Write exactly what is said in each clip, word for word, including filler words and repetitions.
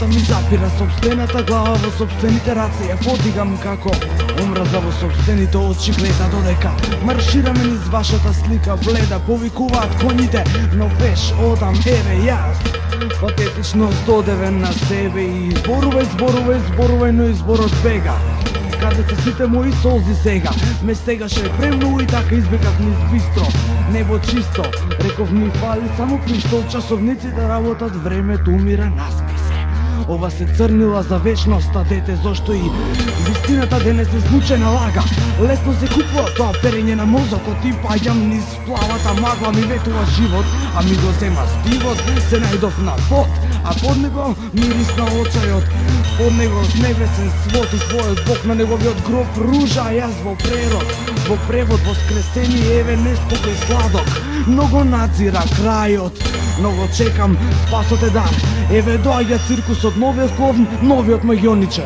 Главата ми запира собствената глава во собствените раце. Ја подигам како омраза во собствените очи гледа додека маршираме низ вашата слика бледа. Повикуваат коњите, но пеш одам еве јас. Патетично додевен на себе и зборувај, зборувај, зборувај, но изборот бега. Каде се сите мои солзи сега? Ме стегаше премногу и така избегав низ бистро. Небо чисто, реков ми фали само пиштол. Часовниците работат, времето умира, наспи се. Ова се црнила за вечноста, дете, зошто и вистината денес е случајна лага. Лесно се купува тоа перење на мозокот и паѓам низ плавата магла. Ми ветува живот, а ми го зема стивот. Се најдов на пот, а под него мирис на очајот. Под него с небесен свод и својот Бог на неговиот гроб ружа. Јас во прерод, во превод, воскресение, еве неспокој сладок. Много надзира крајот, много чекам, спасот е дар. Еве доаѓа циркусот, новиот клоун, новиот магионичар.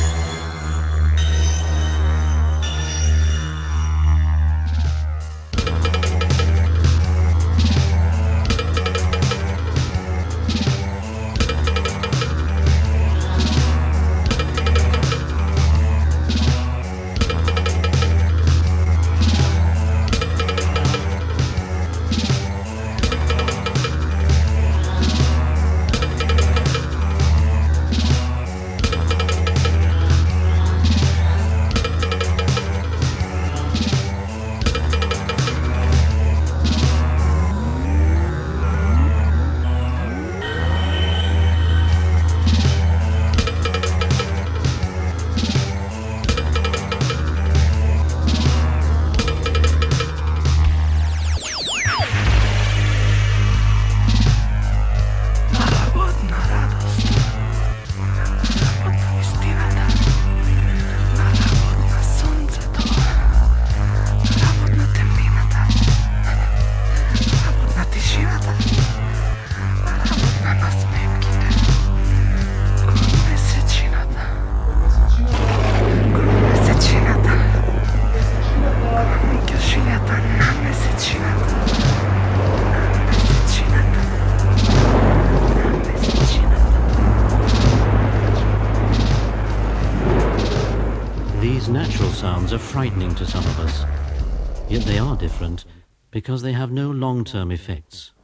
These natural sounds are frightening to some of us, yet they are different because they have no long-term effects.